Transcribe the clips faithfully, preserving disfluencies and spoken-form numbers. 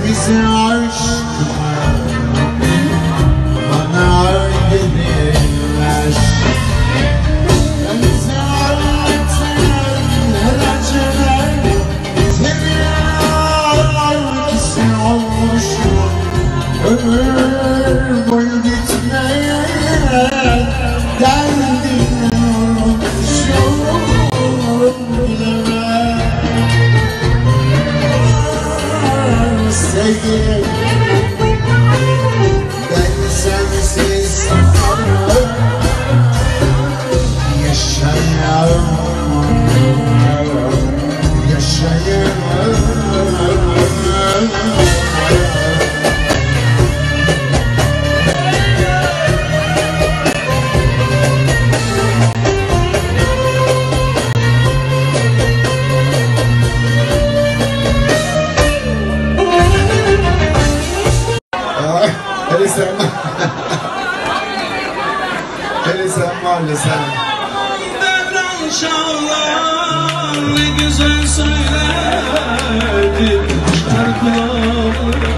Bize aşkına bana öldürmez. Bize artık acılar sevgisi olmuş. Ömür boyu gitmeye derdini unutmuşum. Bilemem sevgilim, ben sensiz yaşayamam, yaşayamam. Hele sen Hele sen mahalle sen Devran şahlar ne güzel söyledi şarkılar.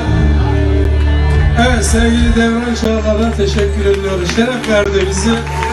Evet, sevgili Devran Çağlar'a teşekkür ediyoruz. Şeref verdi bizi.